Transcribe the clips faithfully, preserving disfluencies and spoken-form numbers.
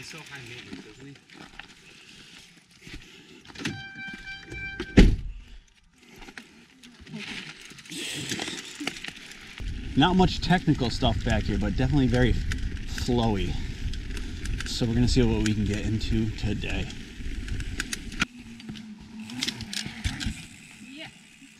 so high maintenance, isn't he? Not much technical stuff back here, but definitely very flowy. So we're gonna see what we can get into today. Yeah.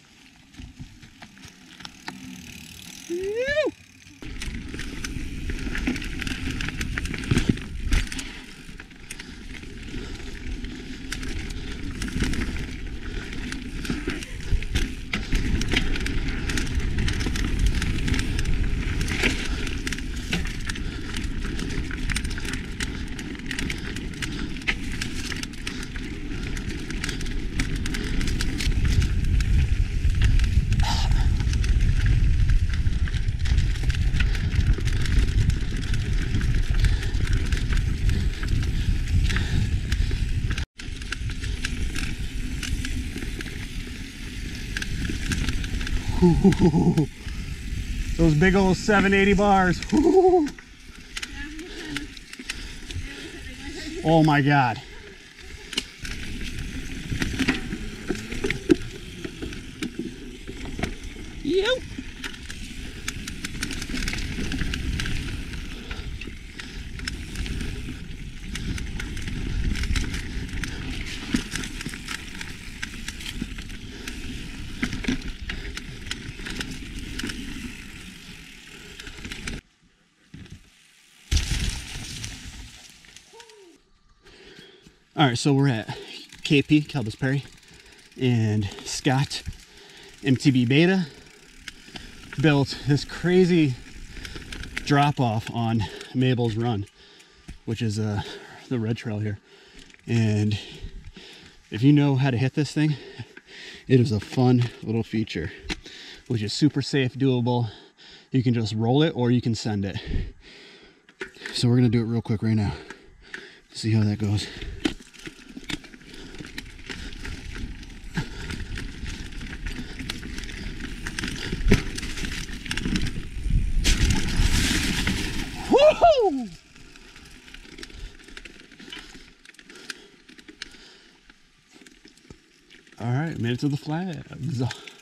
Ooh, those big old seven eighty bars. Ooh. Oh my God. Yep. All right, so we're at K P, Kalabus Perry, and Scott, M T B Beta, built this crazy drop off on Mabel's Run, which is uh, the red trail here. And if you know how to hit this thing, it is a fun little feature, which is super safe, doable. You can just roll it or you can send it. So we're gonna do it real quick right now. See how that goes. Woohoo! All right, made it to the flags.